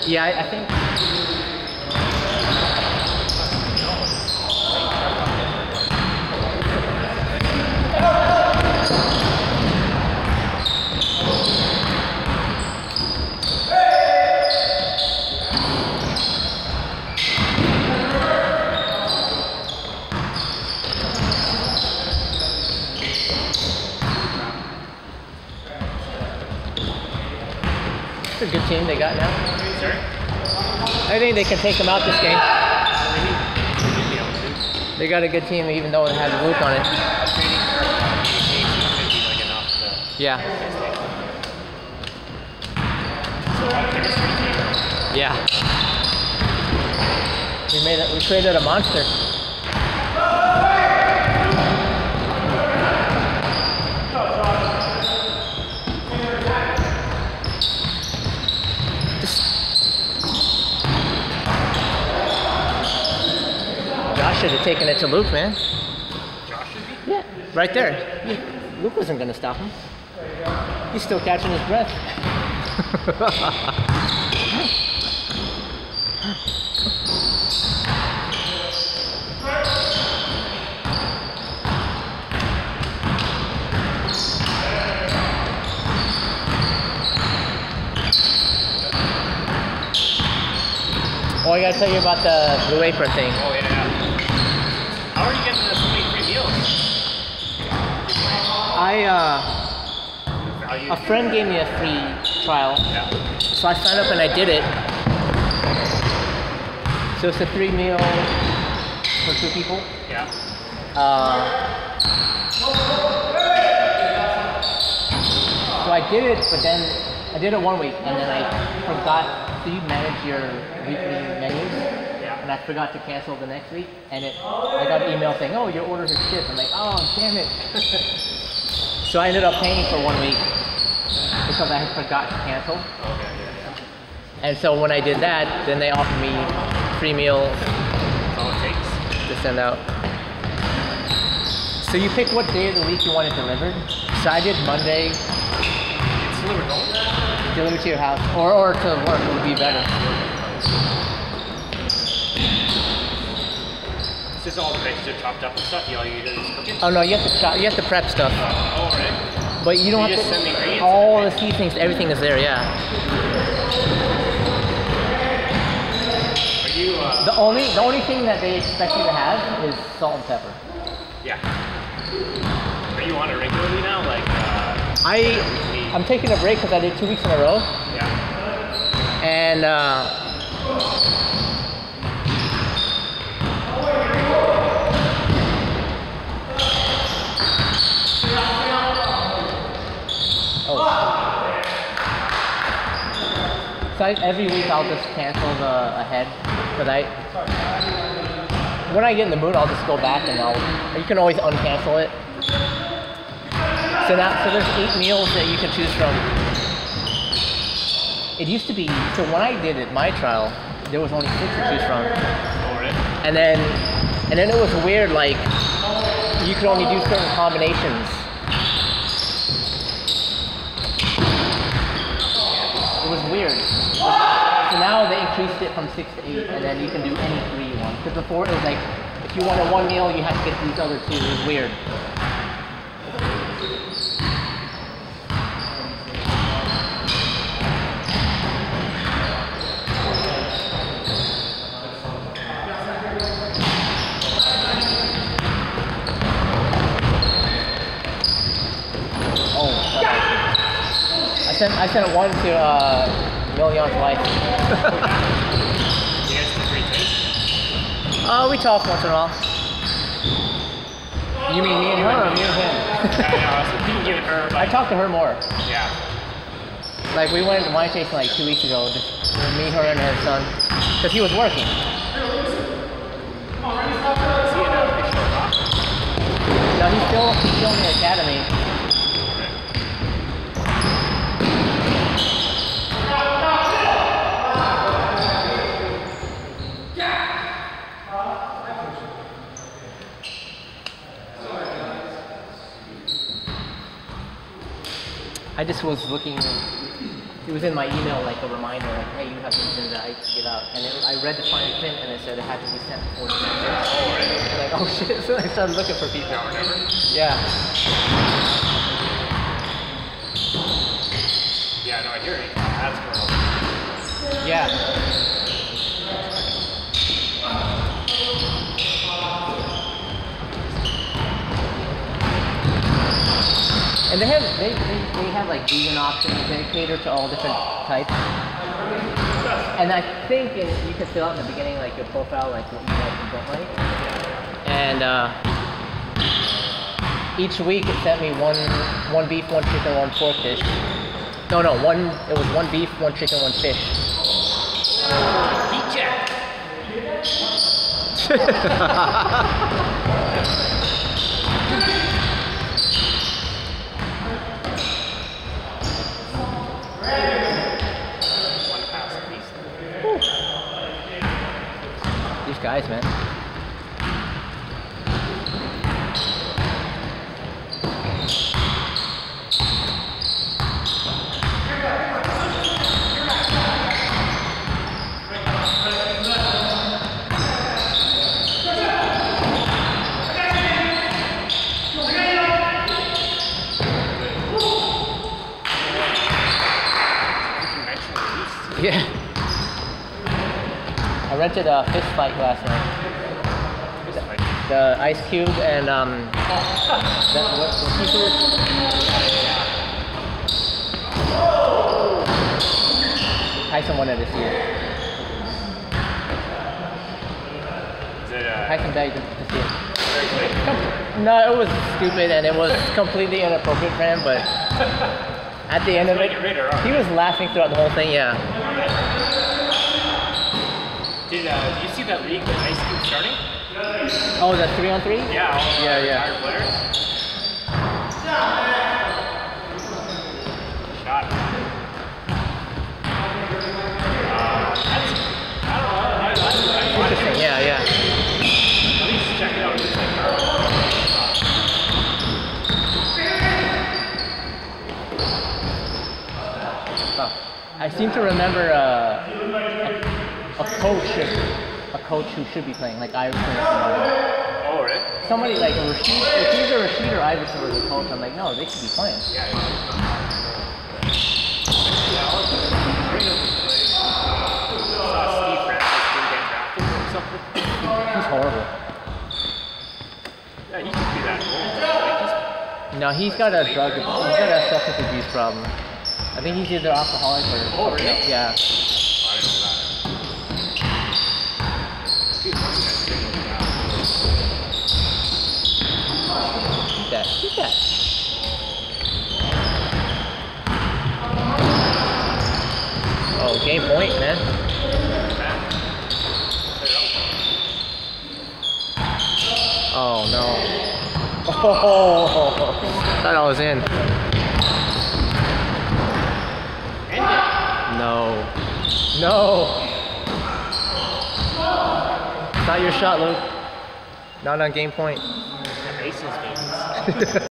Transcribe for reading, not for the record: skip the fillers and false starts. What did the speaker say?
Yeah, I think. It's a good team they got now. Sorry? I think they can take them out this game. They got a good team even though it has Luke on it. Yeah. Yeah. We created a monster. Josh should have taken it to Luke, man. Josh should be? Yeah, right there. Luke wasn't going to stop him. He's still catching his breath. Oh, I gotta tell you about the Blue Apron thing. Oh, yeah. How are you getting so many free meals? A friend gave me a free trial. Yeah. So I signed up and I did it. So it's a 3 meal for 2 people. Yeah. So I did it, but then I did it 1 week and then I forgot. So you manage your weekly menus. Yeah. And I forgot to cancel the next week. And I got an email saying, oh, your orders are shipped. I'm like, oh, damn it. So I ended up paying for 1 week because I had forgot to cancel. Okay, yeah. And so when I did that, then they offered me free meals That's all it takes. to send out. So you pick what day of the week you want it delivered. So I did Monday. It's delivered home? Delivered to your house, or to work would be better. It's just all the veggies are chopped up and stuff. All you do is cook it? Oh no, you have to chop, you have to prep stuff. Oh, right. But you don't You have just to. send the ingredients All and the seasonings, everything is there. Yeah. Are you, The only thing that they expect you to have is salt and pepper. yeah. Are you on it regularly now? Like, I'm taking a break because I did 2 weeks in a row, yeah. and so every week I'll just cancel the ahead, because when I get in the mood I'll just go back and you can always uncancel it. So there's 8 meals that you can choose from. It used to be, so when I did it, my trial, there was only 6 to choose from. Oh, right. And then it was weird, like, you could only do certain combinations. It was weird. So now they increased it from 6 to 8, and then you can do any 3 you want. Because before it was like, if you wanted 1 meal, you had to get these other 2. It was weird. I sent one to Million's wife. You guys have great taste? We talk once in a while. You mean me and her or me and him? Yeah, so you can give it her. But I talk to her more. yeah. Like we went wine tasting like 2 weeks ago, just me, her, and her son, because he was working. Is he in a fictional rock? No, he's still in the academy. I just was looking it was in my email like a reminder, like, hey, you have to send the ice to get out. And I read the fine print and it said it had to be sent before the next day. I'm like, oh shit, so I started looking for people. Yeah. Yeah, no, I hear it. That's girl. Yeah. And they have like vegan options. They cater to all different types. And I think you can fill out in the beginning like your profile, like what you like and don't like. And each week it sent me one beef, one chicken, one pork dish. No, it was one beef, one chicken, one fish. Heat check. These guys, man. Yeah. I rented a fist fight last night. The Ice Cube and Tyson wanted to see it. Tyson begged to see it. No, it was stupid and it was completely inappropriate for him, but at the end of it, he was laughing throughout the whole thing, yeah. Did you see that league with Ice Cube starting? Oh, the 3-on-3? Yeah. Yeah. Players. Shot. Interesting, yeah. At least check it out. Oh, I seem to remember a coach who should be playing, like Iverson or somebody. Oh, really? Somebody like Rashid, if either Rashid or Iverson was a coach, I'm like, no, they should be playing. He's horrible. Yeah, he could be that old. No, he's got a substance abuse problem. I think he's either alcoholic or... Oh, really? Yeah. Keep that. Oh, game point, man. Oh, no. Oh, thought I was in. No. Not your shot, Luke. Not on game point. Aces games.